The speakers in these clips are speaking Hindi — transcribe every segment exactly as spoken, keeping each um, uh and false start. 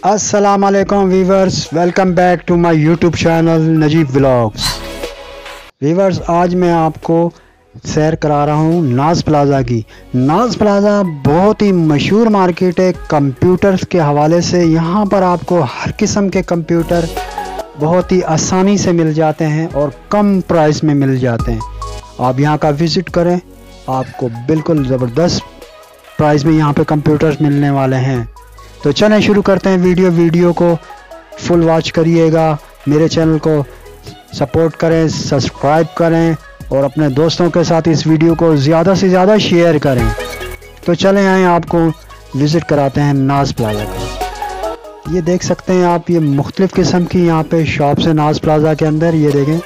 अस्सलाम वालेकुम viewers, welcome back to my YouTube channel Najeeb vlogs. Viewers, आज मैं आपको सैर करा रहा हूँ नाज प्लाज़ा की। नाज प्लाज़ा बहुत ही मशहूर मार्केट है कंप्यूटर्स के हवाले से। यहाँ पर आपको हर किस्म के कंप्यूटर बहुत ही आसानी से मिल जाते हैं और कम प्राइस में मिल जाते हैं। आप यहाँ का विज़िट करें, आपको बिल्कुल ज़बरदस्त प्राइस में यहाँ पे कंप्यूटर्स मिलने वाले हैं। तो चलें शुरू करते हैं वीडियो वीडियो को फुल वॉच करिएगा, मेरे चैनल को सपोर्ट करें, सब्सक्राइब करें और अपने दोस्तों के साथ इस वीडियो को ज़्यादा से ज़्यादा शेयर करें। तो चलें आए आपको विज़िट कराते हैं नाज प्लाज़ा का। ये देख सकते हैं आप, ये मुख्तलिफ़ किस्म की यहाँ पे शॉप्स है नाज प्लाज़ा के अंदर। ये देखें,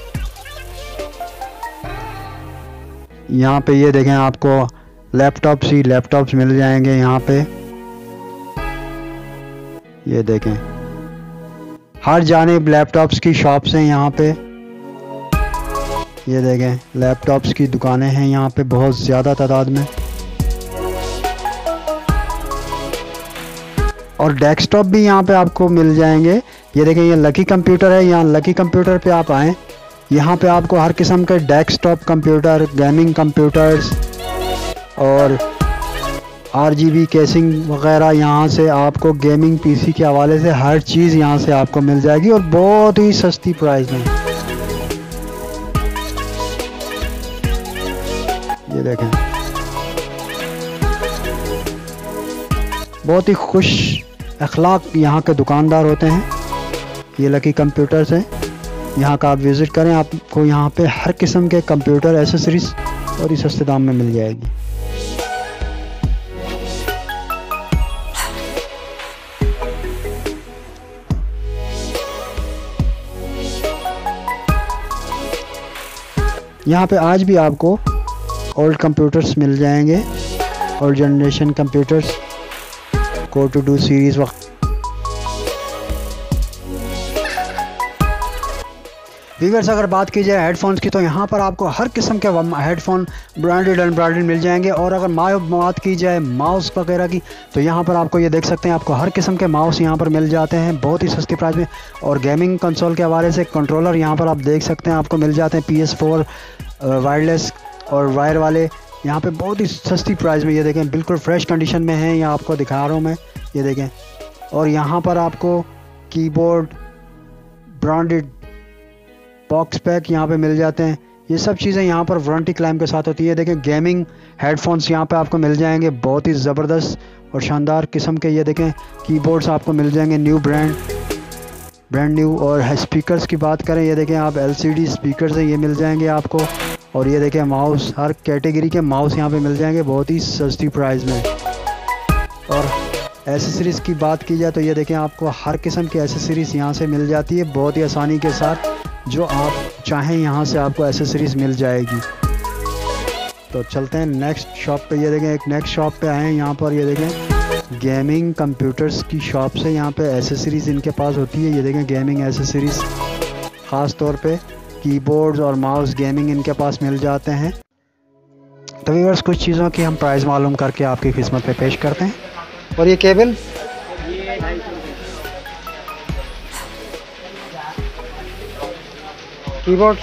यहाँ पे ये देखें आपको लैपटॉप्स ही लैपटॉप्स मिल जाएंगे यहाँ पे। ये देखें, हर जानिब लैपटॉप्स की शॉप्स हैं यहाँ पे। ये देखें, लैपटॉप्स की दुकानें हैं यहाँ पे बहुत ज़्यादा तादाद में। और डेस्कटॉप भी यहाँ पे आपको मिल जाएंगे। ये देखें, ये लकी कंप्यूटर है। यहाँ लकी कंप्यूटर पे आप आएँ, यहाँ पे आपको हर किस्म के डेस्कटॉप कंप्यूटर, गेमिंग कंप्यूटर्स और आर जी बी केसिंग वगैरह यहाँ से आपको गेमिंग पीसी के हवाले से हर चीज़ यहाँ से आपको मिल जाएगी और बहुत ही सस्ती प्राइस में। ये देखें, बहुत ही खुश अखलाक यहाँ के दुकानदार होते हैं। ये लकी कंप्यूटर्स हैं, यहाँ का आप विज़िट करें, आपको यहाँ पे हर किस्म के कंप्यूटर एसेसरीज और ही सस्ते दाम में मिल जाएगी। यहाँ पे आज भी आपको ओल्ड कंप्यूटर्स मिल जाएंगे, old generation computers, core two duo series वक्त। व्यूअर्स, अगर बात की जाए हेडफोन्स की तो यहाँ पर आपको हर किस्म के हेडफोन ब्रांडेड एंड ब्रांडेड मिल जाएंगे। और अगर बात की जाए माउस वगैरह की तो यहाँ पर आपको ये देख सकते हैं, आपको हर किस्म के माउस यहाँ पर मिल जाते हैं बहुत ही सस्ती प्राइस में। और गेमिंग कंसोल के हवाले से कंट्रोलर यहाँ पर आप देख सकते हैं, आपको मिल जाते हैं पी एस फोर वायरलेस और वायर वाले यहाँ पे बहुत ही सस्ती प्राइस में। ये देखें, बिल्कुल फ्रेश कंडीशन में है, यहाँ आपको दिखा रहा हूँ मैं। ये देखें, और यहाँ पर आपको कीबोर्ड ब्रांडेड बॉक्स पैक यहाँ पे मिल जाते हैं। ये सब चीज़ें यहाँ पर वारंटी क्लेम के साथ होती है। देखें, गेमिंग हेडफोन्स यहाँ पे आपको मिल जाएंगे बहुत ही ज़बरदस्त और शानदार किस्म के। ये देखें, कीबोर्ड्स आपको मिल जाएंगे न्यू ब्रांड ब्रांड न्यू। और स्पीकर्स की बात करें, ये देखें आप, एल सी डी स्पीकर्स हैं, ये मिल जाएंगे आपको। और ये देखें माउस, हर कैटेगरी के माउस यहाँ पे मिल जाएंगे बहुत ही सस्ती प्राइस में। और एसेसरीज़ की बात की जाए तो ये देखें, आपको हर किस्म की एसेसरीज़ यहाँ से मिल जाती है बहुत ही आसानी के साथ। जो आप चाहें यहाँ से आपको एसेसरीज़ मिल जाएगी। तो चलते हैं नेक्स्ट शॉप पे। ये देखें, एक नेक्स्ट शॉप पे आए हैं, यहाँ पर ये देखें गेमिंग कंप्यूटर्स की शॉप से यहाँ पे एसेसरीज़ इनके पास होती है। ये देखें, गेमिंग एसेसरीज़ ख़ास तौर पे कीबोर्ड्स और माउस गेमिंग इनके पास मिल जाते हैं। तो व्यूअर्स, कुछ चीज़ों की हम प्राइस मालूम करके आपकी खिदमत पे पेश करते हैं। और ये केबल कीबोर्ड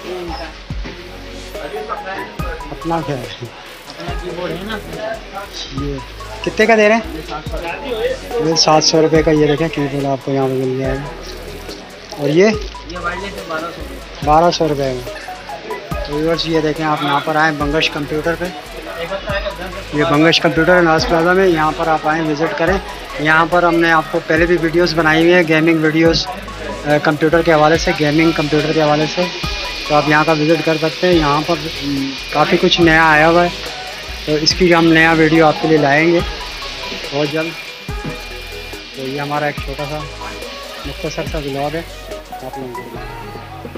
अपना क्या है, कीबोर्ड है ना, ये कितने का दे रहे हैं? ये सात सौ रुपये का। ये देखें, कीबोर्ड आपको यहाँ पे मिल जाएगा। और ये बारह सौ रुपये में। तो व्यूअर्स, ये देखें, आप यहाँ पर आएँ बंगश कंप्यूटर पे। ये बंगश कंप्यूटर है नाज प्लाज़ा में, यहाँ पर आप आएँ विज़िट करें। यहाँ पर हमने आपको पहले भी वीडियोस बनाई हुई है गेमिंग वीडियोस कंप्यूटर के हवाले से, गेमिंग कंप्यूटर के हवाले से। तो आप यहाँ का विज़िट कर सकते हैं। यहाँ पर काफ़ी कुछ नया आया हुआ है, तो इसकी हम नया वीडियो आपके लिए लाएंगे बहुत जल्द। तो ये हमारा एक छोटा सा मुख्तसर सा व्लॉग है आप लोगों के लिए।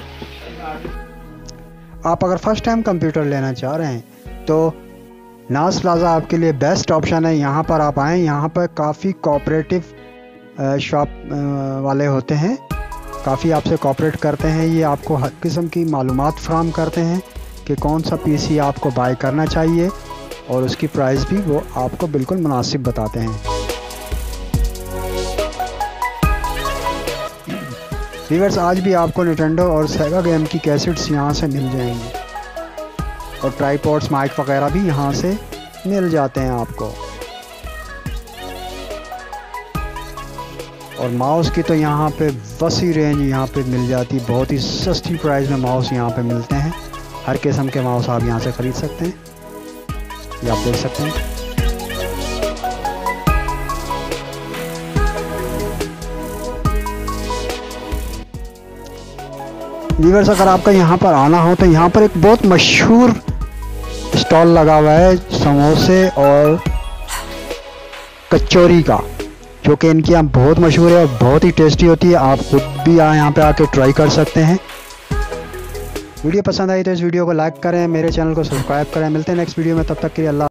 आप अगर फर्स्ट टाइम कंप्यूटर लेना चाह रहे हैं तो नाज प्लाज़ा आपके लिए बेस्ट ऑप्शन है। यहाँ पर आप आएँ, यहाँ पर काफ़ी कोऑपरेटिव शॉप वाले होते हैं, काफ़ी आपसे कोऑपरेट करते हैं। ये आपको हर किस्म की मालूमात फराहम करते हैं कि कौन सा पीसी आपको बाय करना चाहिए और उसकी प्राइस भी वो आपको बिल्कुल मुनासिब बताते हैं। व्यूअर्स आज भी आपको निंटेंडो और सेगा गेम की कैसेट्स यहाँ से मिल जाएंगी और ट्राईपॉड्स माइक वगैरह भी यहाँ से मिल जाते हैं आपको। और माउस की तो यहाँ पे वसी रेंज यहाँ पे मिल जाती है, बहुत ही सस्ती प्राइस में माउस यहाँ पे मिलते हैं। हर किस्म के माउस आप यहाँ से ख़रीद सकते हैं, ये आप देख सकते हैं। व्यूअर्स अगर आपका यहाँ पर आना हो तो यहाँ पर एक बहुत मशहूर स्टॉल लगा हुआ है समोसे और कचौरी का, जो कि इनकी यहाँ बहुत मशहूर है और बहुत ही टेस्टी होती है। आप खुद भी यहाँ पे आके ट्राई कर सकते हैं। वीडियो पसंद आई तो इस वीडियो को लाइक करें, मेरे चैनल को सब्सक्राइब करें। मिलते हैं नेक्स्ट वीडियो में, तब तक के लिए अल्लाह।